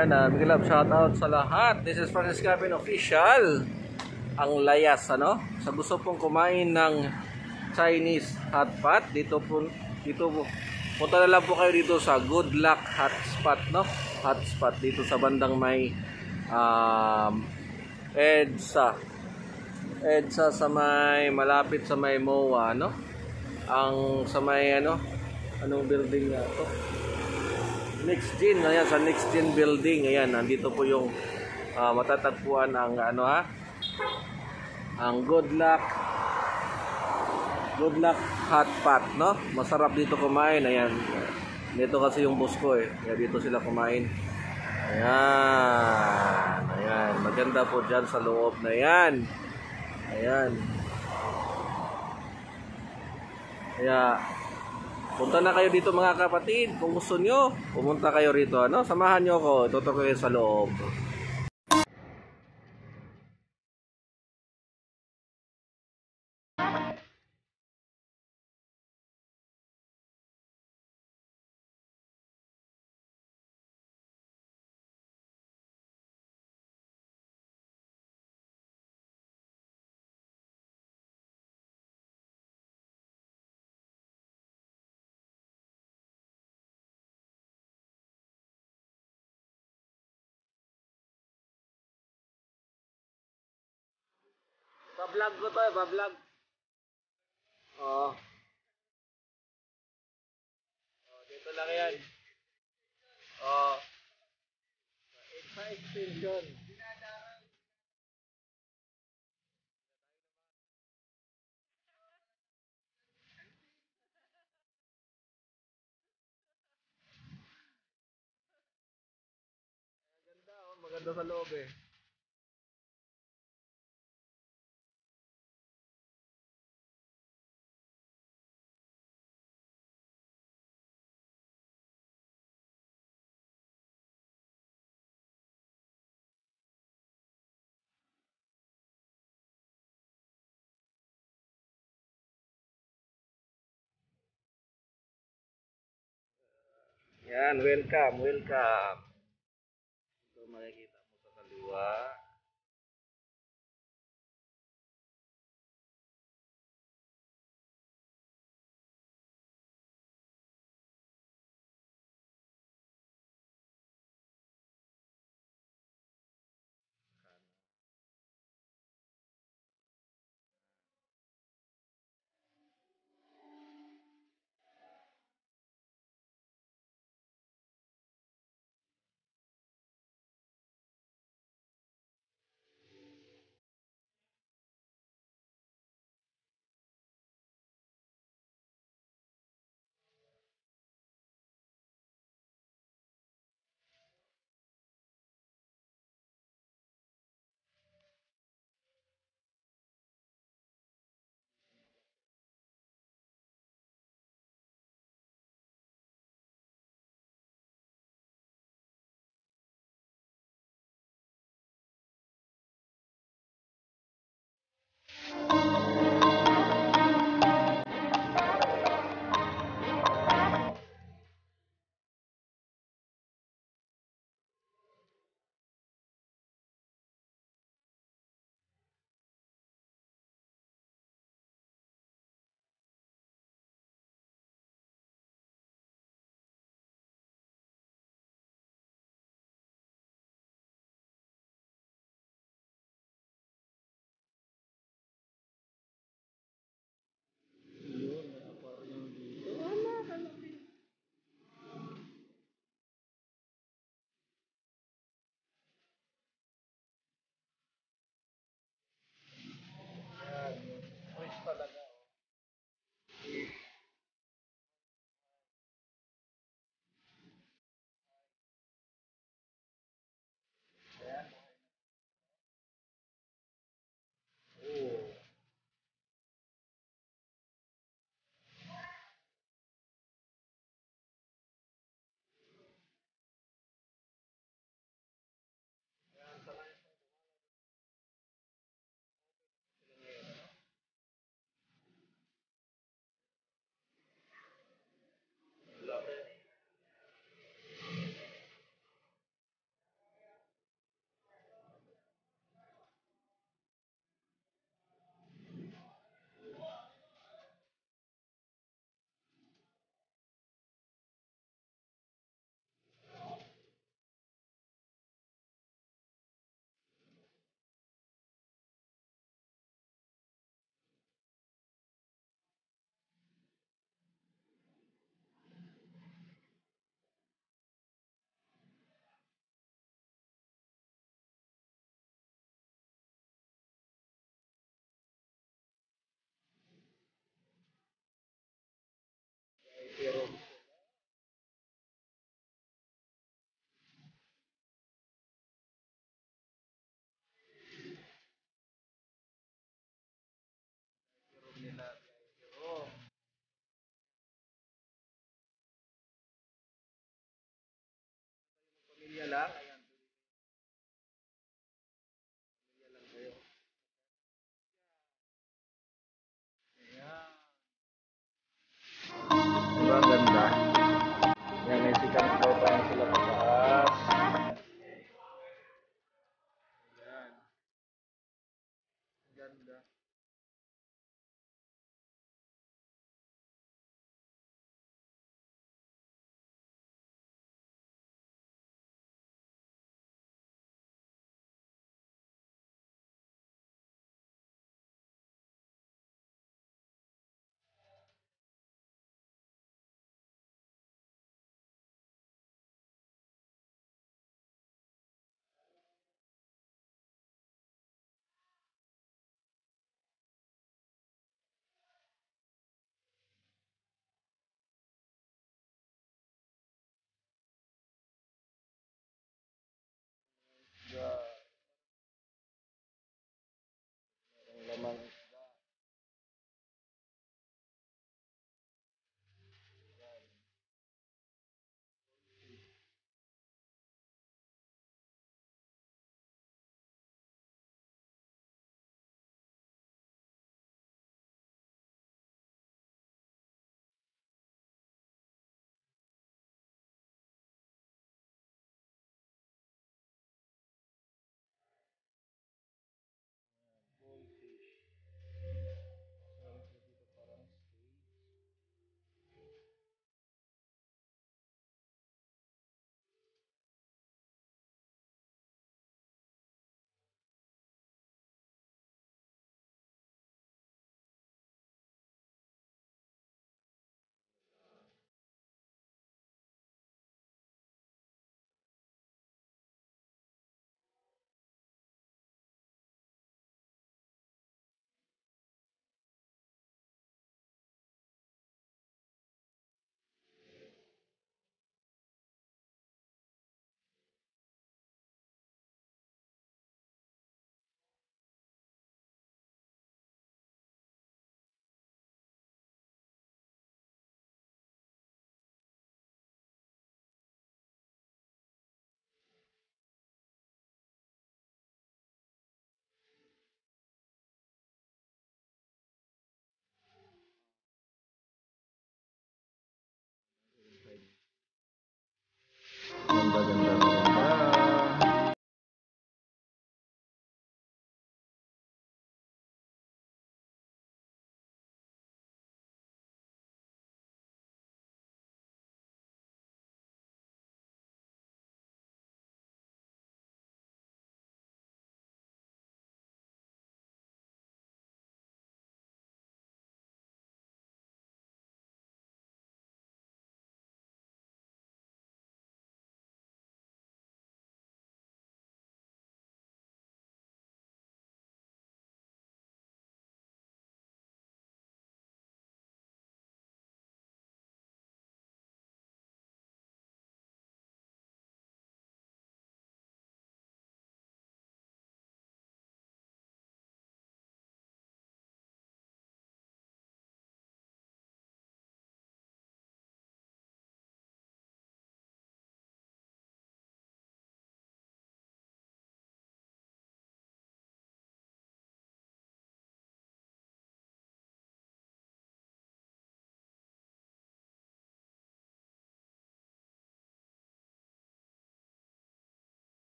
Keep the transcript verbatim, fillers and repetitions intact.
Ayan, uh, big love shoutout sa lahat. This is Francis Gavin Official. Ang layas, ano? Sa gusto pong kumain ng Chinese hot pot, dito po, dito po, punta na lang po kayo dito sa Good Luck Hot Spot, no? Hot Spot dito sa bandang may um, EDSA. EDSA sa may, malapit sa may M O A, no? Ang sa may, ano? Anong building nga to? Next Gen, ayan, sa Next Gen building, ayan, nandito po yung uh, matatagpuan ang ano ha, ang Good Luck Good Luck Hot Pot, no? Masarap dito kumain, ayan. Dito kasi yung boss ko eh, kaya dito sila kumain. Ayan, ayan, maganda po dyan sa loob na yan. Ayan. Kaya punta na kayo dito mga kapatid. Kung gusto nyo, pumunta kayo rito, ano? Samahan nyo ako, tuturo kayo sa loob. Pa-vlog ko to eh, pa-vlog. Oo. Oh, dito lang yan. Oo. Sa extension. Maganda oh, maganda sa loob eh. Yan, welcome, welcome. Ito makikita mo sa kaliwa. lang.